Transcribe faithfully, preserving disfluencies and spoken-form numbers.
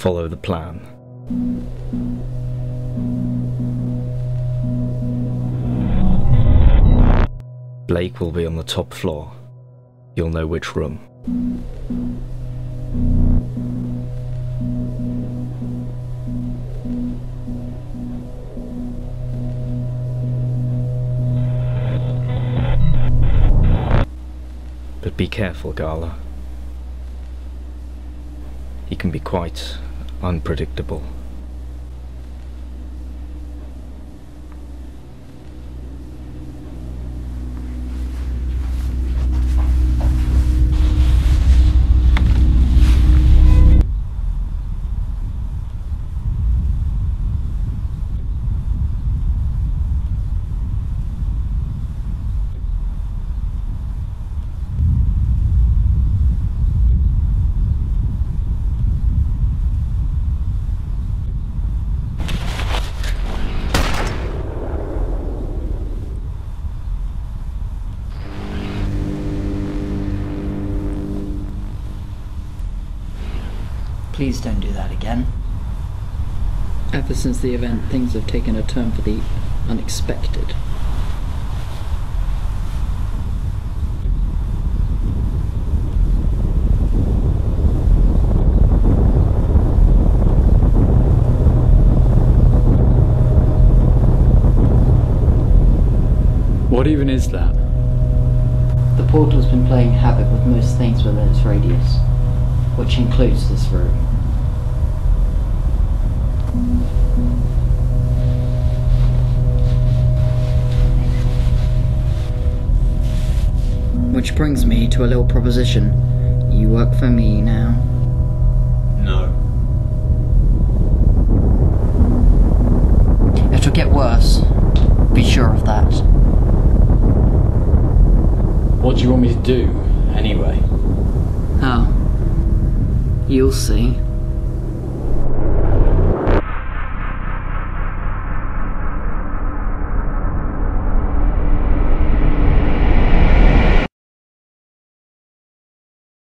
Follow the plan. Blake will be on the top floor. You'll know which room. But be careful, Gala. He can be quite unpredictable. Please don't do that again. Ever since the event, things have taken a turn for the unexpected. What even is that? The portal's been playing havoc with most things within its radius, which includes this room. Which brings me to a little proposition. You work for me now. No. It'll get worse. Be sure of that. What do you want me to do, anyway? Oh. You'll see.